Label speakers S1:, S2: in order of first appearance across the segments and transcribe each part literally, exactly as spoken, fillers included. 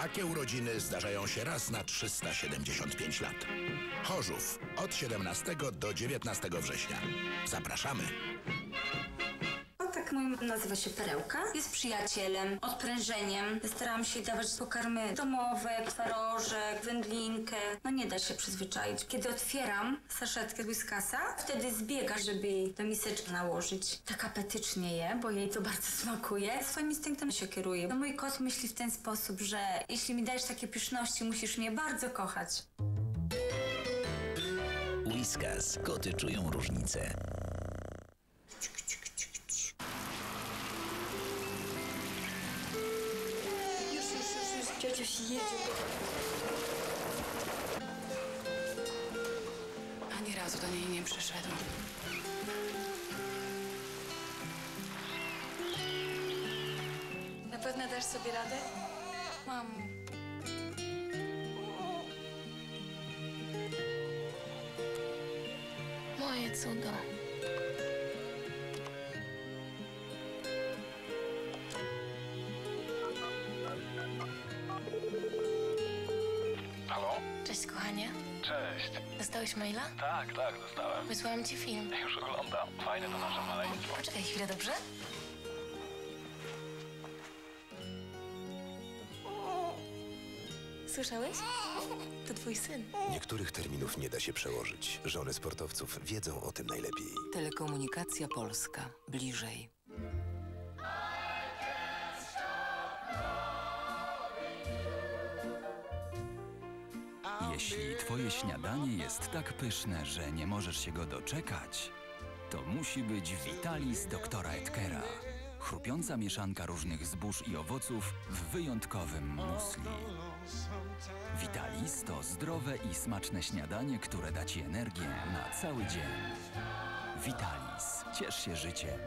S1: Takie urodziny zdarzają się raz na trzysta siedemdziesiąt pięć lat. Chorzów od siedemnastego do dziewiętnastego września. Zapraszamy!
S2: Tak, mój nazywa się Perełka. Jest przyjacielem, odprężeniem. Starałam się dawać pokarmy domowe, twarożek, wędlinkę. No nie da się przyzwyczaić. Kiedy otwieram saszetkę Whiskasa, wtedy zbiega, żeby jej do miseczki nałożyć. Tak apetycznie je, bo jej to bardzo smakuje. Swoim instynktem się kieruje. No, mój kot myśli w ten sposób, że jeśli mi dajesz takie pyszności, musisz mnie bardzo kochać.
S3: Whiskas. Koty czują różnicę.
S2: Ciocia jedzie.
S4: Ani razu do niej nie przyszedł.
S2: Na pewno dasz sobie radę?
S4: Mam.
S5: Moje cudo.
S6: Halo?
S5: Cześć, kochanie.
S6: Cześć.
S5: Dostałeś maila?
S6: Tak, tak, dostałem.
S5: Wysłałam ci film.
S6: Już oglądam. Fajne to nasze maleństwo.
S5: Poczekaj chwilę, dobrze? Słyszałeś? To twój syn.
S7: Niektórych terminów nie da się przełożyć. Żony sportowców wiedzą o tym najlepiej.
S4: Telekomunikacja Polska. Bliżej.
S8: Jeśli twoje śniadanie jest tak pyszne, że nie możesz się go doczekać, to musi być Vitalis doktora Edkera. Chrupiąca mieszanka różnych zbóż i owoców w wyjątkowym musli. Vitalis to zdrowe i smaczne śniadanie, które da ci energię na cały dzień. Vitalis. Ciesz się życiem.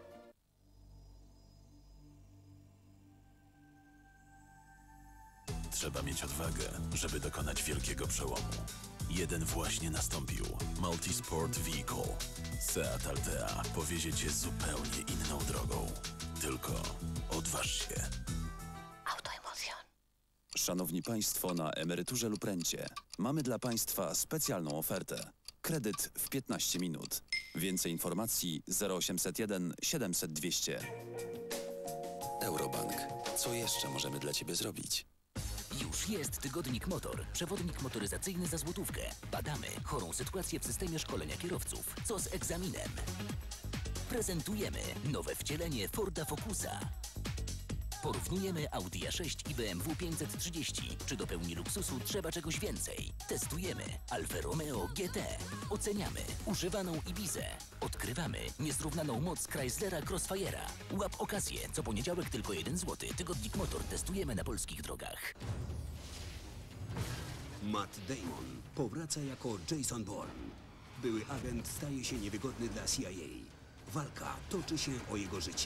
S9: Trzeba mieć odwagę, żeby dokonać wielkiego przełomu. Jeden właśnie nastąpił. Multisport Vehicle. Seat Altea powiezie cię zupełnie inną drogą. Tylko odważ się.
S5: Autoemocjon.
S10: Szanowni Państwo na emeryturze lub rencie, mamy dla Państwa specjalną ofertę. Kredyt w piętnaście minut. Więcej informacji zero osiemset jeden siedemset dwieście.
S7: Eurobank. Co jeszcze możemy dla Ciebie zrobić?
S3: Już jest Tygodnik Motor. Przewodnik motoryzacyjny za złotówkę. Badamy chorą sytuację w systemie szkolenia kierowców. Co z egzaminem? Prezentujemy nowe wcielenie Forda Focusa. Porównujemy Audi A sześć i B M W pięćset trzydzieści. Czy do pełni luksusu trzeba czegoś więcej? Testujemy Alfa Romeo G T. Oceniamy używaną Ibizę. Odkrywamy niezrównaną moc Chryslera Crossfire'a. Łap okazję. Co poniedziałek tylko jeden złoty. Tygodnik Motor testujemy na polskich drogach.
S11: Matt Damon powraca jako Jason Bourne. Były agent staje się niewygodny dla C I A. Walka toczy się o jego życie.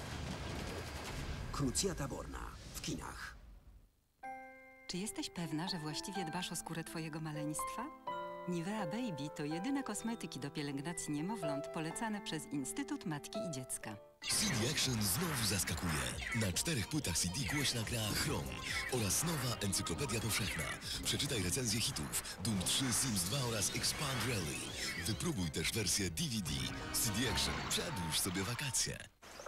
S11: Krucjata Bourna w kinach.
S12: Czy jesteś pewna, że właściwie dbasz o skórę twojego maleństwa? Nivea Baby to jedyne kosmetyki do pielęgnacji niemowląt polecane przez Instytut Matki i Dziecka.
S13: C D Action znowu zaskakuje. Na czterech płytach C D głośna gra Chrome oraz nowa Encyklopedia Powszechna. Przeczytaj recenzję hitów Doom trzy, Sims dwa oraz Expand Rally. Wypróbuj też wersję D V D. C D Action. Przedłuż sobie wakacje.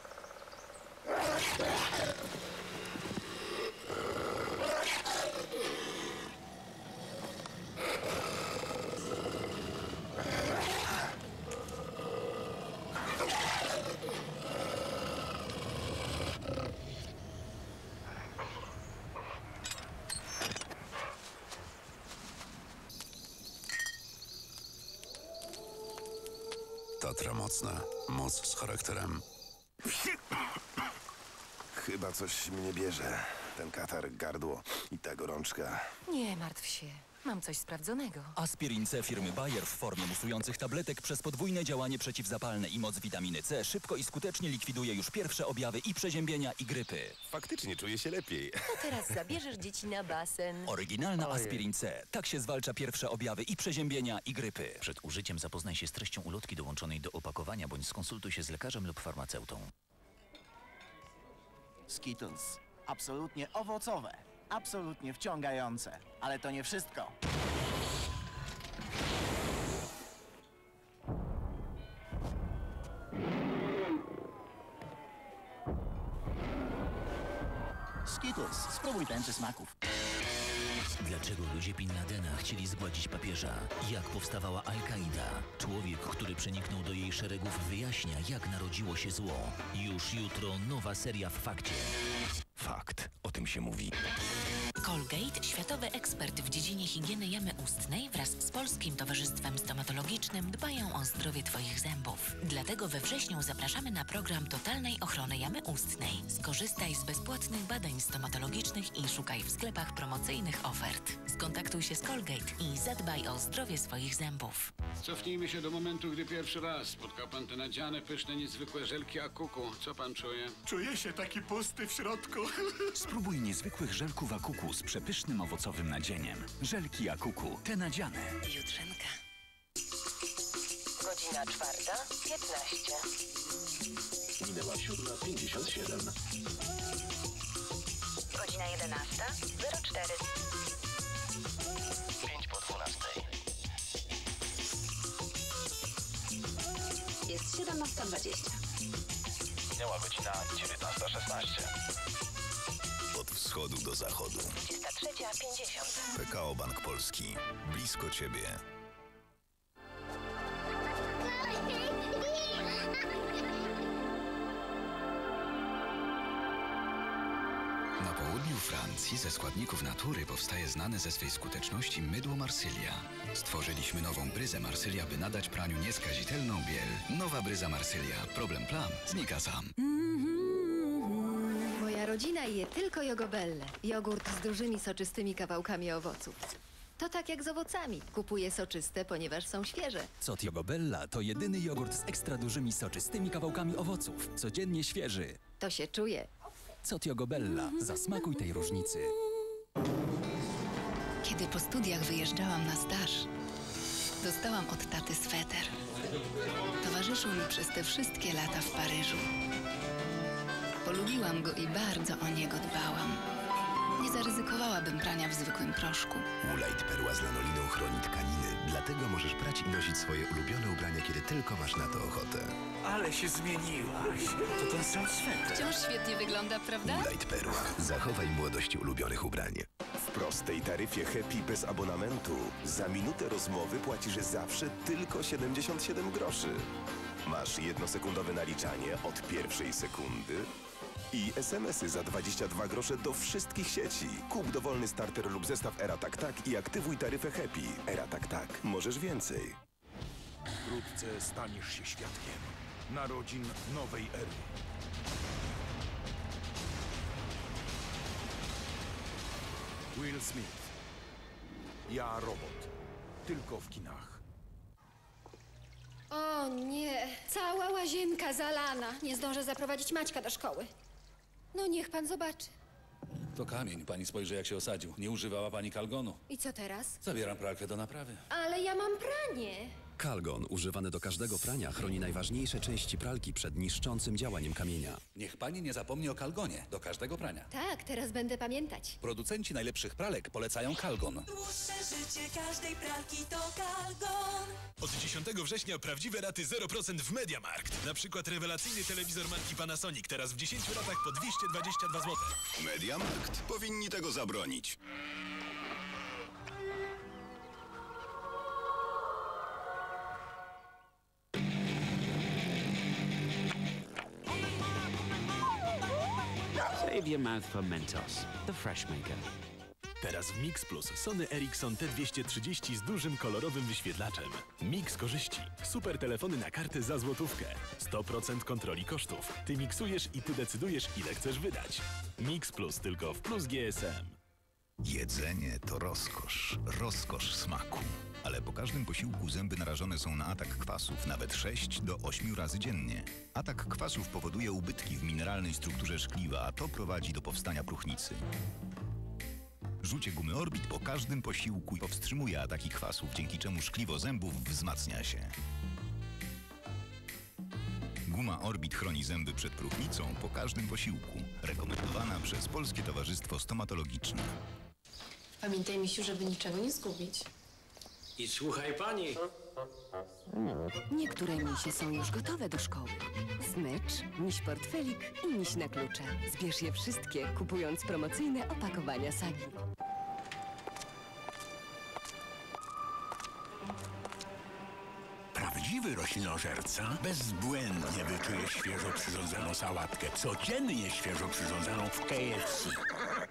S7: Tatra mocna. Moc z charakterem.
S14: Chyba coś mnie bierze. Ten katar, gardło i ta gorączka.
S5: Nie martw się. Mam coś sprawdzonego.
S8: Aspirin C firmy Bayer w formie musujących tabletek przez podwójne działanie przeciwzapalne i moc witaminy C szybko i skutecznie likwiduje już pierwsze objawy i przeziębienia i grypy.
S14: Faktycznie czuję się lepiej.
S5: To teraz zabierzesz dzieci na basen.
S8: Oryginalna Aspirin C. Tak się zwalcza pierwsze objawy i przeziębienia i grypy.
S3: Przed użyciem zapoznaj się z treścią ulotki dołączonej do opakowania bądź skonsultuj się z lekarzem lub farmaceutą.
S15: Skittles. Absolutnie owocowe. absolutnie wciągające. Ale to nie wszystko. Skittles, spróbuj tęczy smaków.
S3: Dlaczego ludzie Bin Ladena chcieli zgładzić papieża? Jak powstawała Al-Kaida? Człowiek, który przeniknął do jej szeregów, wyjaśnia, jak narodziło się zło. Już jutro nowa seria w Fakcie.
S14: Fakt. O tym się mówi.
S16: Colgate, światowy ekspert w dziedzinie higieny jamy ustnej, wraz z Polskim Towarzystwem Stomatologicznym dbają o zdrowie Twoich zębów. Dlatego we wrześniu zapraszamy na program totalnej ochrony jamy ustnej. Skorzystaj z bezpłatnych badań stomatologicznych i szukaj w sklepach promocyjnych ofert. Skontaktuj się z Colgate i zadbaj o zdrowie swoich zębów.
S17: Cofnijmy się do momentu, gdy pierwszy raz spotkał pan te nadziane, pyszne, niezwykłe żelki Akuku. Co pan czuje?
S18: Czuję się taki pusty w środku.
S8: Spróbuj niezwykłych żelków Akuku z przepysznym owocowym nadzieniem. Żelki Akuku, te nadziane.
S16: Jutrzenka.
S5: Godzina czwarta, piętnaście.
S1: Minęła siódma pięćdziesiąt siedem.
S5: Godzina jedenasta, zero cztery.
S6: Pięć po dwunastej.
S2: Jest siedemnasta dwadzieścia.
S6: Minęła godzina dziewiętnasta szesnaście.
S7: Od wschodu do zachodu.
S5: dwudziesta trzecia, pięćdziesiąt.
S7: P K O Bank Polski. Blisko ciebie.
S19: Na południu Francji ze składników natury powstaje znane ze swej skuteczności mydło Marsylia. Stworzyliśmy nową bryzę Marsylia, by nadać praniu nieskazitelną biel. Nowa bryza Marsylia. Problem plam znika sam.
S20: Moja rodzina je tylko Jogobelle. Jogurt z dużymi, soczystymi kawałkami owoców. To tak jak z owocami. Kupuję soczyste, ponieważ są świeże.
S8: Cot Jogobella to jedyny jogurt z ekstra dużymi, soczystymi kawałkami owoców. Codziennie świeży.
S20: To się czuje.
S8: Cot Jogobella. Zasmakuj tej różnicy.
S4: Kiedy po studiach wyjeżdżałam na staż, dostałam od taty sweter. Towarzyszył mi przez te wszystkie lata w Paryżu. Polubiłam go i bardzo o niego dbałam. Nie zaryzykowałabym prania w zwykłym proszku.
S7: Woolite perła z lanoliną chroni tkaniny. Dlatego możesz prać i nosić swoje ulubione ubrania, kiedy tylko masz na to ochotę.
S18: Ale się zmieniłaś. To ten sam sweter.
S4: Wciąż świetnie wygląda, prawda?
S7: Woolite perła. Zachowaj młodość ulubionych ubrań.
S14: W prostej taryfie Happy bez abonamentu za minutę rozmowy płacisz zawsze tylko siedemdziesiąt siedem groszy. Masz jednosekundowe naliczanie od pierwszej sekundy i es em esy za dwadzieścia dwa grosze do wszystkich sieci. Kup dowolny starter lub zestaw Era Tak Tak i aktywuj taryfę Happy. Era Tak Tak. Możesz więcej.
S1: Wkrótce staniesz się świadkiem narodzin nowej ery. Will Smith. Ja, Robot. Tylko w kinach.
S21: O nie, cała łazienka zalana. Nie zdążę zaprowadzić Maćka do szkoły. No niech pan zobaczy.
S22: To kamień. Pani spojrzy, jak się osadził. Nie używała pani kalgonu.
S21: I co teraz?
S22: Zabieram pralkę do naprawy.
S21: Ale ja mam pranie.
S23: Kalgon, używany do każdego prania, chroni najważniejsze części pralki przed niszczącym działaniem kamienia.
S22: Niech pani nie zapomni o kalgonie. Do każdego prania.
S21: Tak, teraz będę pamiętać.
S22: Producenci najlepszych pralek polecają kalgon.
S24: Dłuższe życie każdej pralki to kalgon.
S25: Od dziesiątego września prawdziwe raty zero procent w MediaMarkt. Na przykład rewelacyjny telewizor marki Panasonic teraz w dziesięciu ratach po dwieście dwadzieścia dwa złote.
S7: MediaMarkt. Powinni tego zabronić.
S26: Save your mouth for Mentos, the fresh maker.
S9: Teraz w Mix Plus Sony Ericsson T dwieście trzydzieści z dużym kolorowym wyświetlaczem. Mix korzyści. Super telefony na kartę za złotówkę. sto procent kontroli kosztów. Ty miksujesz i ty decydujesz, ile chcesz wydać. Mix Plus tylko w Plus G S M.
S27: Jedzenie to rozkosz, rozkosz smaku. Ale po każdym posiłku zęby narażone są na atak kwasów nawet sześć do ośmiu razy dziennie. Atak kwasów powoduje ubytki w mineralnej strukturze szkliwa, a to prowadzi do powstania próchnicy. Rzucie gumy Orbit po każdym posiłku powstrzymuje ataki kwasów, dzięki czemu szkliwo zębów wzmacnia się. Guma Orbit chroni zęby przed próchnicą po każdym posiłku. Rekomendowana przez Polskie Towarzystwo Stomatologiczne.
S3: Pamiętaj, misiu, żeby niczego nie zgubić.
S18: I słuchaj pani.
S10: Niektóre misie są już gotowe do szkoły. Smycz, miś portfelik i miś na klucze. Zbierz je wszystkie, kupując promocyjne opakowania Sagi.
S1: Prawdziwy roślinożerca bezbłędnie wyczuje świeżo przyrządzoną sałatkę. Codziennie świeżo przyrządzoną w K F C.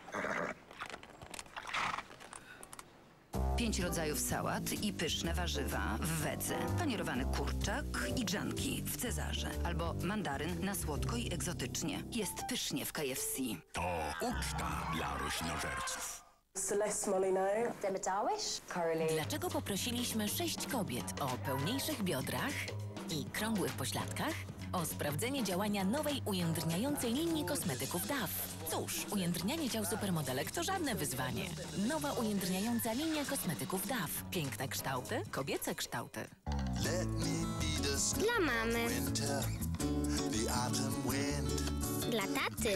S11: Pięć rodzajów sałat i pyszne warzywa w wedze. Panierowany kurczak i grzanki w Cezarze. Albo mandaryn na słodko i egzotycznie. Jest pysznie w K F C.
S1: To uczta dla roślinożerców.
S12: Celeste Molyneux, Demet Darwish, Coralie.
S16: Dlaczego poprosiliśmy sześć kobiet o pełniejszych biodrach i krągłych pośladkach o sprawdzenie działania nowej ujędrniającej linii kosmetyków D A F? Cóż, ujędrnianie ciał supermodelek to żadne wyzwanie. Nowa ujędrniająca linia kosmetyków D A F. Piękne kształty, kobiece kształty.
S13: Dla mamy. Dla taty.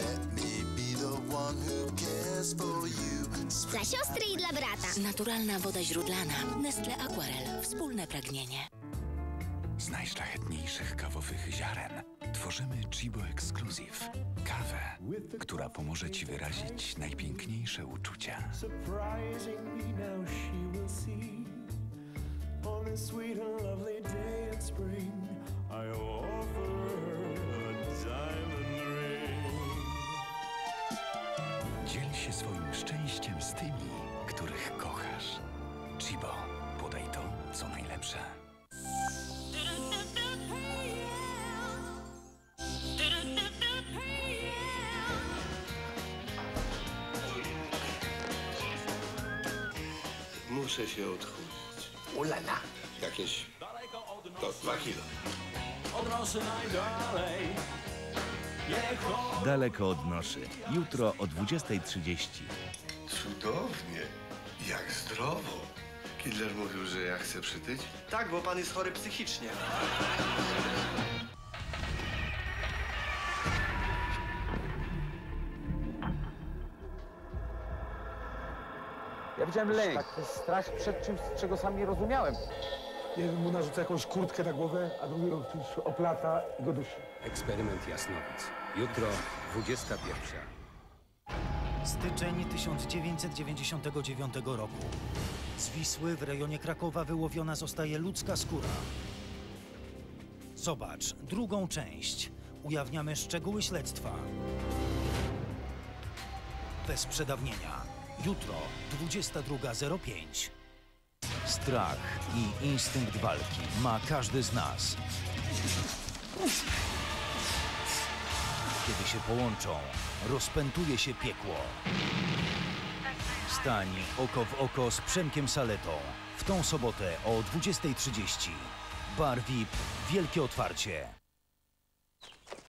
S13: Dla siostry i dla brata.
S16: Naturalna woda źródlana. Nestle Aquarel. Wspólne pragnienie.
S15: Z najszlachetniejszych kawowych ziaren tworzymy Chibo Exclusive. Kawę, która pomoże Ci wyrazić najpiękniejsze uczucia. Dziel się swoim szczęściem z tymi, których kochasz. Chibo, podaj to, co najlepsze.
S17: Muszę się odchudzić. Ulala. Jakieś... to dwa kilo.
S18: Od nosy najdalej.
S28: Daleko od noszy. Jutro o dwudziestej trzydzieści.
S17: Cudownie. Jak zdrowo. Kidler mówił, że ja chcę przytyć?
S29: Tak, bo pan jest chory psychicznie.
S30: Ja widziałem lęk. Tak, strach przed czymś, czego sam nie rozumiałem.
S31: Jeden mu narzuca jakąś kurtkę na głowę, a drugi go oplata i go dusi.
S32: Eksperyment Jasnowic. Jutro dwudziesta pierwsza.
S33: Styczeń tysiąc dziewięćset dziewięćdziesiątego dziewiątego roku. Z Wisły w rejonie Krakowa wyłowiona zostaje ludzka skóra. Zobacz drugą część. Ujawniamy szczegóły śledztwa. Bez przedawnienia. Jutro dwudziesta druga zero pięć. Strach i instynkt walki ma każdy z nas. Kiedy się połączą, rozpętuje się piekło. Stań oko w oko z Przemkiem Saletą. W tą sobotę o dwudziestej trzydzieści. Bar V I P. Wielkie otwarcie.